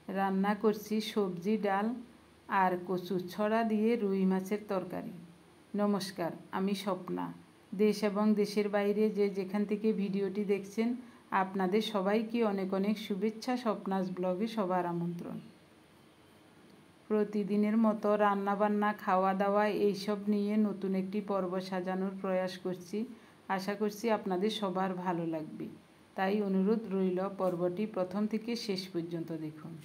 রান্না করছি সবজি ডাল আর কচু ছড়া দিয়ে রুই মাছের তরকারি। নমস্কার, আমি স্বপ্না। দেশ এবং দেশের বাইরে যে যেখান থেকে ভিডিওটি দেখছেন আপনাদের সবাইকে অনেক অনেক শুভেচ্ছা। স্বপ্নাস ব্লগে সবার আমন্ত্রণ। প্রতিদিনের মতো রান্নাবান্না, খাওয়া দাওয়া এইসব নিয়ে নতুন একটি পর্ব সাজানোর প্রয়াস করছি। আশা করছি আপনাদের সবার ভালো লাগবে, তাই অনুরোধ রইল পর্বটি প্রথম থেকে শেষ পর্যন্ত দেখুন।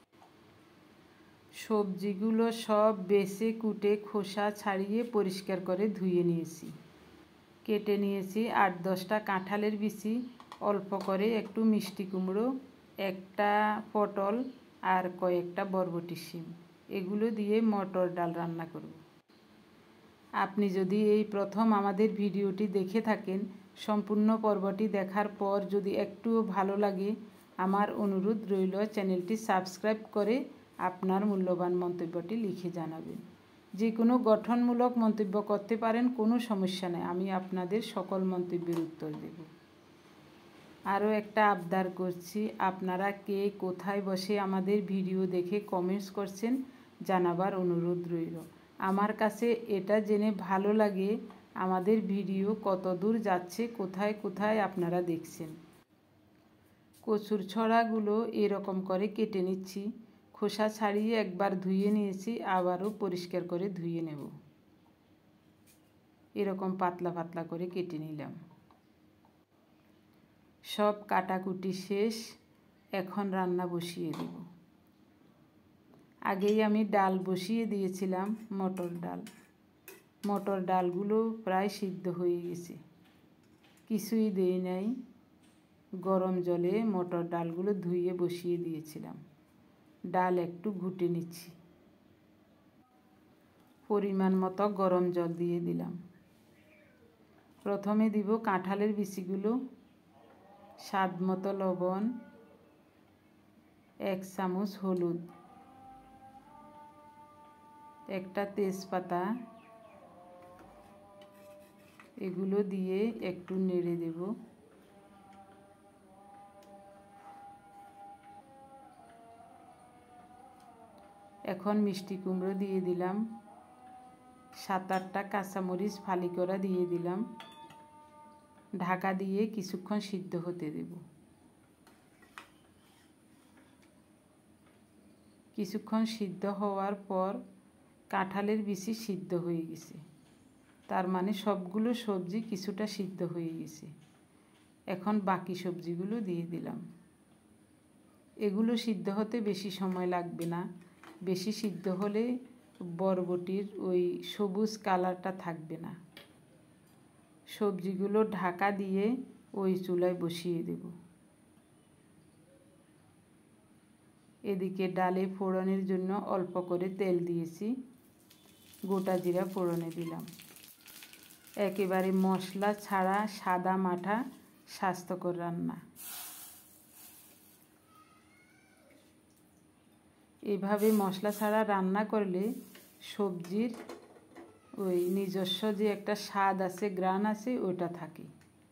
সবজিগুলো সব বেছে কুটে খোসা ছাড়িয়ে পরিষ্কার করে ধুয়ে নিয়েছি। কেটে নিয়েছি 8-10টা কাঁঠালের বিচি, অল্প করে একটু মিষ্টি কুমড়ো, একটা পটল আর কয়েকটা বরবটি শিম। এগুলো দিয়ে মটর ডাল রান্না করব। আপনি যদি এই প্রথম আমাদের ভিডিওটি দেখে থাকেন, সম্পূর্ণ পর্বটি দেখার পর যদি একটুও ভালো লাগে, আমার অনুরোধ রইল চ্যানেলটি সাবস্ক্রাইব করে আপনার মূল্যবান মন্তব্যটি লিখে জানাবেন। যে কোনো গঠনমূলক মন্তব্য করতে পারেন, কোনো সমস্যা নেই, আমি আপনাদের সকল মন্তব্যের উত্তর দেব। আরও একটা আবদার করছি, আপনারা কে কোথায় বসে আমাদের ভিডিও দেখে কমেন্টস করছেন জানাবার অনুরোধ রইল। আমার কাছে এটা জেনে ভালো লাগে আমাদের ভিডিও কত দূর যাচ্ছে, কোথায় কোথায় আপনারা দেখছেন। কচুর ছড়াগুলো এরকম করে কেটে নিচ্ছি। খোসা ছাড়িয়ে একবার ধুয়ে নিয়েছি, আবারও পরিষ্কার করে ধুয়ে নেব। এরকম পাতলা পাতলা করে কেটে নিলাম। সব কাটাকুটি শেষ, এখন রান্না বসিয়ে দেব। আগেই আমি ডাল বসিয়ে দিয়েছিলাম, মটর ডাল। মটর ডালগুলো প্রায় সিদ্ধ হয়ে গেছে, কিছুই দেই নাই। গরম জলে মটর ডালগুলো ধুয়ে বসিয়ে দিয়েছিলাম। ডাল একটু ঘুটে নিচ্ছি। পরিমাণ মতো গরম জল দিয়ে দিলাম। প্রথমে দিব কাঁঠালের বিচিগুলো, স্বাদ মতো লবণ, 1 চামচ হলুদ, একটা তেজপাতা, এগুলো দিয়ে একটু নেড়ে দেব। এখন মিষ্টি কুমড়ো দিয়ে দিলাম, 7-8টা কাঁচামরিচ ফালি করা দিয়ে দিলাম। ঢাকা দিয়ে কিছুক্ষণ সিদ্ধ হতে দেব। কিছুক্ষণ সিদ্ধ হওয়ার পর কাঁঠালের বিচি সিদ্ধ হয়ে গেছে, তার মানে সবগুলো সবজি কিছুটা সিদ্ধ হয়ে গেছে। এখন বাকি সবজিগুলো দিয়ে দিলাম। এগুলো সিদ্ধ হতে বেশি সময় লাগবে না, বেশি সিদ্ধ হলে বরবটির ওই সবুজ কালারটা থাকবে না। সবজিগুলো ঢাকা দিয়ে ওই চুলায় বসিয়ে দেব। এদিকে ডালে ফোড়নের জন্য অল্প করে তেল দিয়েছি, গোটা জিরা ফোড়নে দিলাম। একেবারে মশলা ছাড়া সাদা মাঠা স্বাস্থ্যকর রান্না। এভাবে মশলা ছাড়া রান্না করলে সবজির ওই নিজস্ব যে একটা স্বাদ আছে, গ্রান আছে, ওটা থাকে।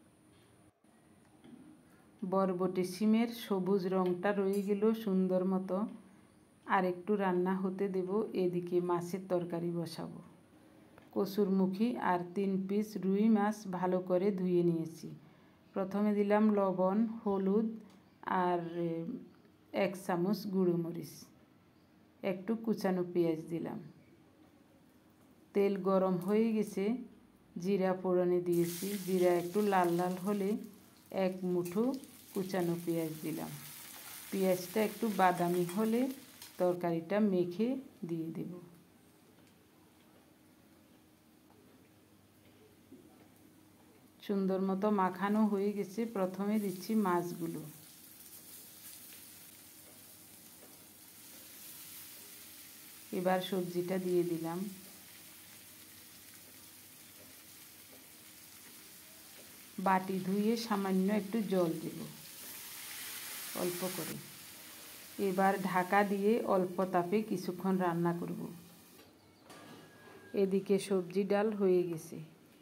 বরবটি শিমের সবুজ রঙটা রয়ে গেল সুন্দর মতো, আর একটু রান্না হতে দেব। এদিকে মাছের তরকারি বসাবো। কচুরমুখী আর 3 পিস রুই মাছ ভালো করে ধুয়ে নিয়েছি। প্রথমে দিলাম লবণ, হলুদ আর 1 চামচ গুঁড়ো মরিচ, একটু কুচানো পেঁয়াজ দিলাম। তেল গরম হয়ে গেছে, জিরা ফোড়নে দিয়েছি। জিরা একটু লাল লাল হলে 1 মুঠো কুচানো পেঁয়াজ দিলাম। পেঁয়াজটা একটু বাদামি হলে তরকারিটা মেখে দিয়ে দেব। সুন্দর মতো মাখানো হয়ে গেছে। প্রথমে দিচ্ছি মাছগুলো। এবার সবজিটা দিয়ে দিলাম। বাটি ধুয়ে সামান্য একটু জল দেব, অল্প করে। এবার ঢাকা দিয়ে অল্প তাপে কিছুক্ষণ রান্না করব। এদিকে সবজি ডাল হয়ে গেছে,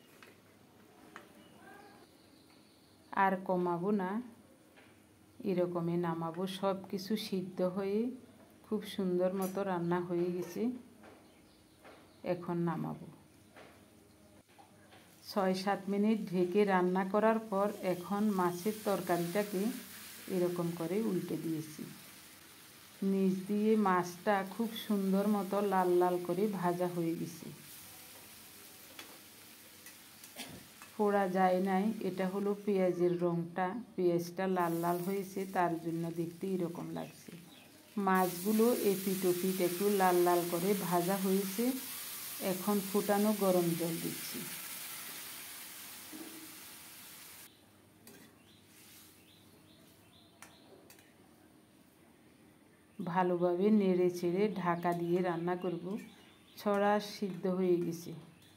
আর কমাবো না, এরকমই নামাবো। সব কিছু সিদ্ধ হয়ে খুব সুন্দর মতো রান্না হয়ে গেছে। এখন নামাবো। 6-7 মিনিট ঢেকে রান্না করার পর এখন মাছের তরকারিটাকে এরকম করে উল্টে দিয়েছি। নিচ দিয়ে মাছটা খুব সুন্দর মতো লাল লাল করে ভাজা হয়ে গেছে। পোড়া যায় নাই, এটা হলো পেঁয়াজের রঙটা, পেঁয়াজটা লাল লাল হয়েছে, তার জন্য দেখতে এরকম লাগছে। মাছগুলো এপিট ওপিট একটু লাল লাল করে ভাজা হয়েছে। এখন ফুটানো গরম জল দিচ্ছি। ভালোভাবে নেড়ে চেড়ে ঢাকা দিয়ে রান্না করব। ছড়া সিদ্ধ হয়ে গেছে।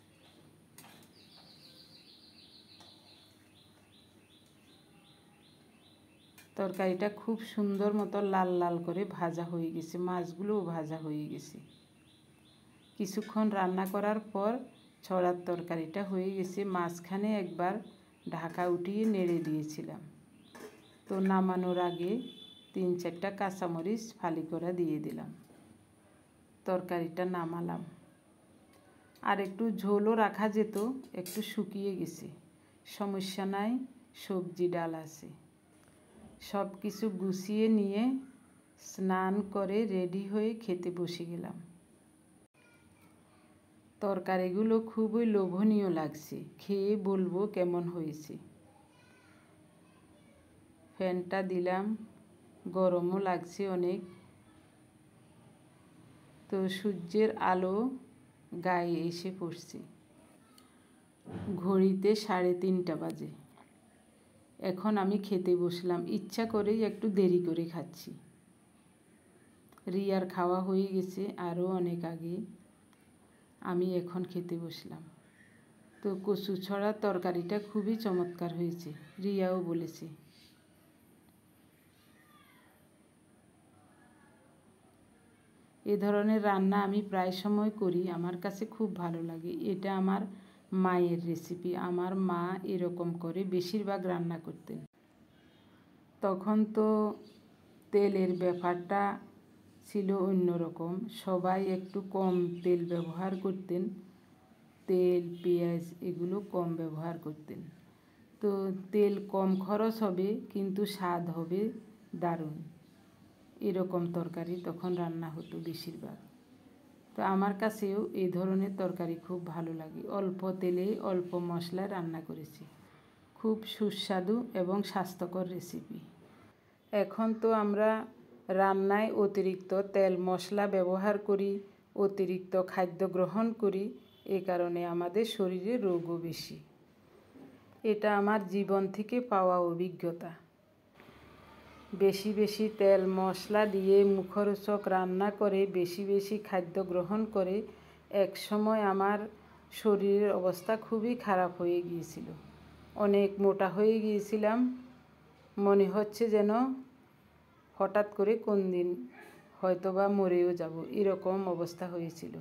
তরকারিটা খুব সুন্দর মতো লাল লাল করে ভাজা হয়ে গেছে, মাছগুলোও ভাজা হয়ে গেছে। কিছুক্ষণ রান্না করার পর ছড়ার তরকারিটা হয়ে গেছে। মাঝখানে একবার ঢাকা উঠিয়ে নেড়ে দিয়েছিলাম। তো নামানোর আগে 3-4টা কাঁচামরিচ ফালি করে দিয়ে দিলাম। তরকারিটা নামালাম। আর একটু ঝোলও রাখা যেত, একটু শুকিয়ে গেছে। সমস্যা নাই, সবজি ডাল আছে। সব কিছু গুছিয়ে নিয়ে স্নান করে রেডি হয়ে খেতে বসে গেলাম। তরকারিগুলো খুবই লোভনীয় লাগছে, খেয়ে বলবো কেমন হয়েছে। ফ্যানটা দিলাম, গরমও লাগছে অনেক। তো সূর্যের আলো গায়ে এসে পড়ছে। ঘড়িতে 3:30 বাজে। এখন আমি খেতে বসলাম। ইচ্ছা করেই একটু দেরি করে খাচ্ছি। রিয়ার খাওয়া হয়ে গেছে আরও অনেক আগে। আমি এখন খেতে বসলাম। তো কচু ছড়ার তরকারিটা খুবই চমৎকার হয়েছে, রিয়াও বলেছে। এ ধরনের রান্না আমি প্রায় সময় করি, আমার কাছে খুব ভালো লাগে। এটা আমার মায়ের রেসিপি। আমার মা এরকম করে বেশিরভাগ রান্না করতেন। তখন তো তেলের ব্যাপারটা ছিল অন্যরকম, সবাই একটু কম তেল ব্যবহার করতেন। তেল, পেঁয়াজ এগুলো কম ব্যবহার করতেন। তো তেল কম খরচ হবে, কিন্তু স্বাদ হবে দারুণ। এরকম তরকারি তখন রান্না হতো বেশিরভাগ। তো আমার কাছেও এই ধরনের তরকারি খুব ভালো লাগে। অল্প তেলে অল্প মশলায় রান্না করেছি। খুব সুস্বাদু এবং স্বাস্থ্যকর রেসিপি। এখন তো আমরা রান্নায় অতিরিক্ত তেল মশলা ব্যবহার করি, অতিরিক্ত খাদ্য গ্রহণ করি, এ কারণে আমাদের শরীরে রোগও বেশি। এটা আমার জীবন থেকে পাওয়া অভিজ্ঞতা। বেশি বেশি তেল মশলা দিয়ে মুখরোচক রান্না করে বেশি বেশি খাদ্য গ্রহণ করে এক সময় আমার শরীরের অবস্থা খুবই খারাপ হয়ে গিয়েছিল। অনেক মোটা হয়ে গিয়েছিলাম, মনে হচ্ছে যেন হঠাৎ করে কোন দিন হয়তোবা মরেও যাব, এরকম অবস্থা হয়েছিল।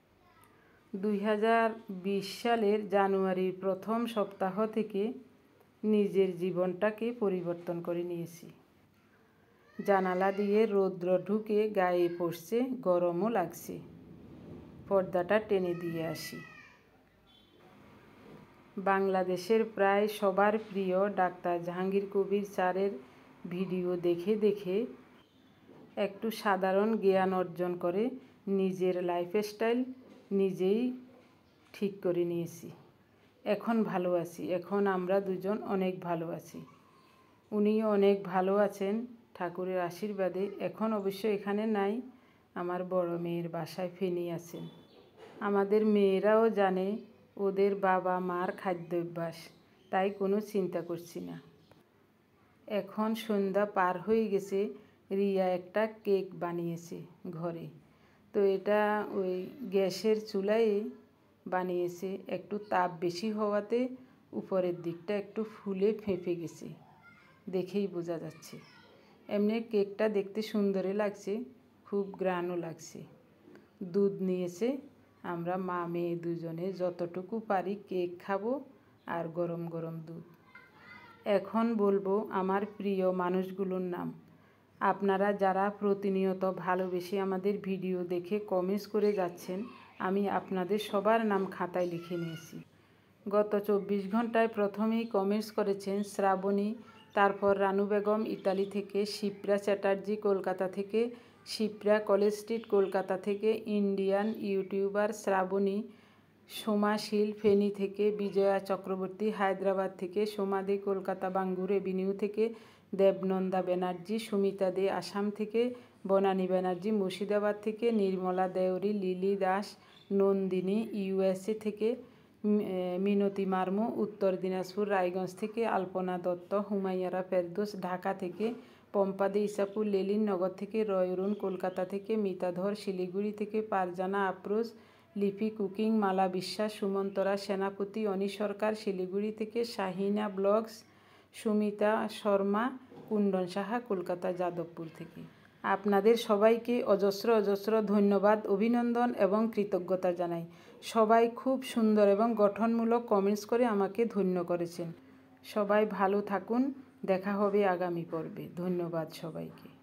2020 সালের জানুয়ারির প্রথম সপ্তাহ থেকে নিজের জীবনটাকে পরিবর্তন করে নিয়েছি। জানালা দিয়ে রৌদ্র ঢুকে গায়ে পড়ছে, গরমও লাগছে। পর্দাটা টেনে দিয়ে আসি। বাংলাদেশের প্রায় সবার প্রিয় ডাক্তার জাহাঙ্গীর কবির স্যারের ভিডিও দেখে দেখে একটু সাধারণ জ্ঞান অর্জন করে নিজের লাইফস্টাইল নিজেই ঠিক করে নিয়েছি। এখন ভালো আছি। এখন আমরা দুজন অনেক ভালো আছি। উনিও অনেক ভালো আছেন ঠাকুরের আশীর্বাদে। এখন অবশ্য এখানে নাই, আমার বড় মেয়ের বাসায় ফেনী আছেন। আমাদের মেয়েরাও জানে ওদের বাবা মার খাদ্যাভ্যাস, তাই কোনো চিন্তা করছি না। এখন সন্ধ্যা পার হয়ে গেছে। রিয়া একটা কেক বানিয়েছে ঘরে। তো এটা ওই গ্যাসের চুলায় বানিয়েছে। একটু তাপ বেশি হওয়াতে উপরের দিকটা একটু ফুলে ফেঁপে গেছে, দেখেই বোঝা যাচ্ছে। এমনি কেকটা দেখতে সুন্দরই লাগছে, খুব গ্রানও লাগছে। দুধ নিয়েছে, আমরা মা মেয়ে দুজনে যতটুকু পারি কেক খাবো আর গরম গরম দুধ। এখন বলবো আমার প্রিয় মানুষগুলোর নাম। আপনারা যারা প্রতিনিয়ত ভালোবেসে আমাদের ভিডিও দেখে কমেন্টস করে যাচ্ছেন, আমি আপনাদের সবার নাম খাতায় লিখে নিয়েছি। গত 24 ঘন্টায় প্রথমেই কমেন্টস করেছেন শ্রাবণী, তারপর রানু বেগম ইতালি থেকে, শিপ্রা চ্যাটার্জি কলকাতা থেকে, শিপ্রা কলেজ স্ট্রিট কলকাতা থেকে, ইন্ডিয়ান ইউটিউবার শ্রাবণী, সোমা শীল ফেনী থেকে, বিজয়া চক্রবর্তী হায়দ্রাবাদ থেকে, সোমা দে কলকাতা বাঙ্গুর এভিনিউ থেকে, দেবনন্দা ব্যানার্জি, সুমিতা দে আসাম থেকে, বনানী ব্যানার্জি মুর্শিদাবাদ থেকে, নির্মলা দেওরি, লিলি দাস, নন্দিনী ইউএসএ থেকে, মিনতি মার্মু উত্তর দিনাজপুর রায়গঞ্জ থেকে, আলপনা দত্ত, হুমাইয়ারা ফেরদৌস ঢাকা থেকে, পম্পা দে ইসাপুর লেলিন নগর থেকে, রয়রুন কলকাতা থেকে, মিতা ধর শিলিগুড়ি থেকে, পারজানা আফরোজ, লিপি কুকিং, মালা বিশ্বাস, সুমন্তরা সেনাপতি, অনি সরকার শিলিগুড়ি থেকে, শাহিনা ব্লগস, সুমিতা শর্মা, কুণ্ডন সাহা কলকাতা যাদবপুর থেকে। আপনাদের সবাইকে অজস্র অজস্র ধন্যবাদ, অভিনন্দন এবং কৃতজ্ঞতা জানাই। সবাই খুব সুন্দর এবং গঠনমূলক কমেন্টস করে আমাকে ধন্য করেছেন। সবাই ভালো থাকুন, দেখা হবে আগামী পর্বে। ধন্যবাদ সবাইকে।